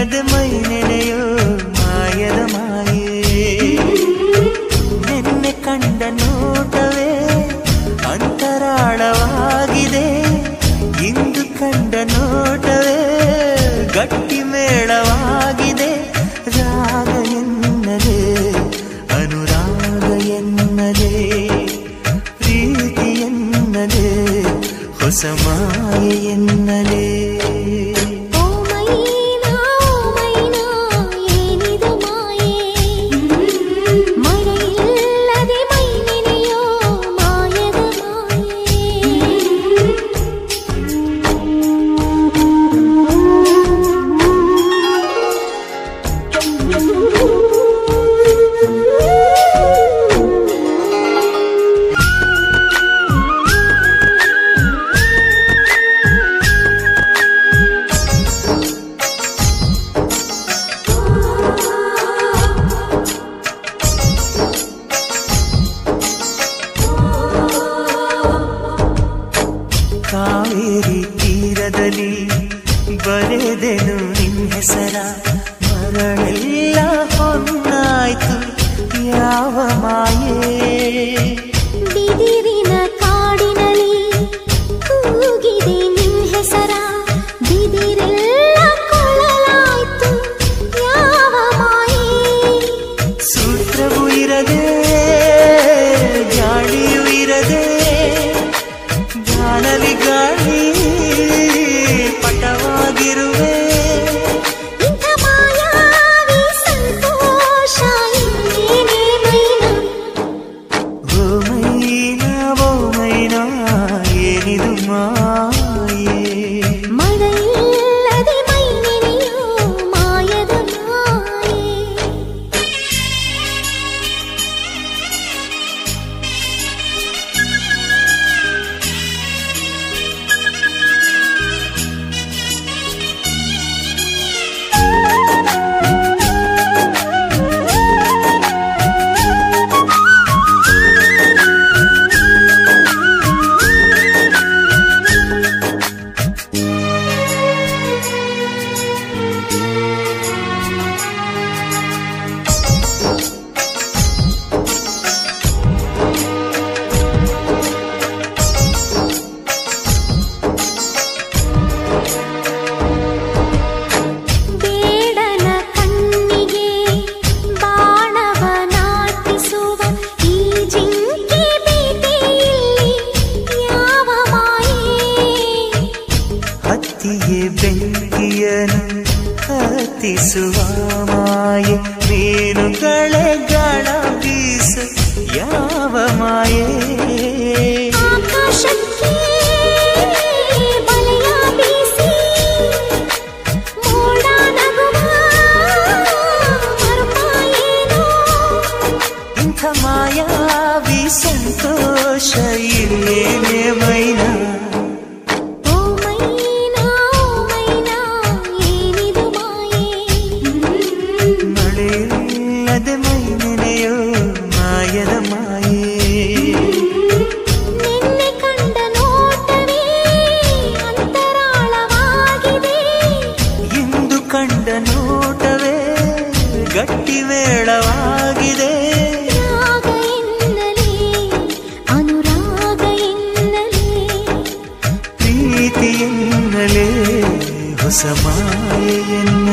ಮಳೆಯಿಲ್ಲದೆ ಮೈ ನೆನೆಯೋ ಮಾಯದ ಮಾಯೆ. ನಿನ್ನೆ ಕಂಡ ನೋಟವೇ ಅಂತರಾಳವಾಗಿದೆ, ಇಂದು ಕಂಡ ನೋಟವೇ ಗಟ್ಟಿ ಮೇಳವಾಗಿದೆ. ರಾಗ ಎನ್ನಲೇ ಅನುರಾಗ ಎನ್ನಲೇ ಪ್ರೀತಿ ಎನ್ನಲೇ ಹೊಸ ಮಾಯೆ ಎನ್ನಲೇ. ಕಾವೇರಿ ತೀರದಲ್ಲಿ ಬರೆದೆನು ನಿನ್ನ ಹೆಸರ, ಮರಳೆಲ್ಲ ಹೊನ್ನಾಯ್ತು ಯಾವ ಮಾಯೆ. ಬಿದಿರಿನ ಕಾಡಿನಲ್ಲಿ ಕೂಗಿದೆ ನಿನ್ನ ಹೆಸರ, ಬಿದಿರೆಲ್ಲ ಕೊಳಲಾಯ್ತು ಯಾವ ಮಾಯೆ. ಸೂತ್ರವೂ ಇರದೆ ಗಾಳಿಯೂ ಇರದೆ ಗಾಳಲಿ ಗಾಳಿ ಪಟವಾಗಿರುವೆ. ಇಂಥ ಮಾಯಾವಿ ಸಂತೋಷ ಇನ್ನೇನೇ ಮೈನಾ. ಓ ಮೈನಾ ಓ ಮೈನಾ ಏನಿದು ಮಾಯೆ. ಮಳೆಯಿಲ್ಲದೆ ಮೈ ನೆನೆಯೋ ಮಾಯದ ಮಾಯೆ. ಬೇಡನ ಕಣ್ಣಿಗೆ ಬಾಣವ ನಾಟಿಸುವ ಈ ಜಿಂಕೆ ಬೇಟೆಯಲ್ಲಿ ಯಾವ ಮಾಯೆ. ಹತ್ತಿಗೆ ಬೆಂಕಿಯನು ಹತ್ತಿಸುವ ಮಾಯೆ, ಮೀನುಗಳೇ ಗಾಳ ಬೀಸ ಯಾವ ಮಾಯೆ. ಆಕಾಶಕ್ಕೆ ಬಲೆಯ ಬೀಸಿ ಮೋಡ ನಗುವ ಮರುಪಾಯೇನೋ. ಇಂಥ ಮಾಯಾವಿ ಸಂತೋಷ ಇನ್ನೇನೇ ಮೈನಾ. ಓ ಮೈನಾ ಏನಿದು ಮಾಯೆ. ಮಳೆಯಿಲ್ಲದೆ ಮೈ ನೆನೆಯೋ ಮಾಯದ ಮಾಯೆ. ನಿನ್ನೆ ಕಂಡ ನೋಟವೇ ಅಂತರಾಳವಾಗಿದೆ, ಇಂದು ಕಂಡ ನೋಟವೇ ಗಟ್ಟಿ ಮೇಳವಾಗಿದೆ. ರಾಗ ಎನ್ನಲೇ ಅನುರಾಗ ಎನ್ನಲೇ ಪ್ರೀತಿ ಎನ್ನಲೇ ಹೊಸ ಮಾಯೆ ಎನ್ನಲೇ.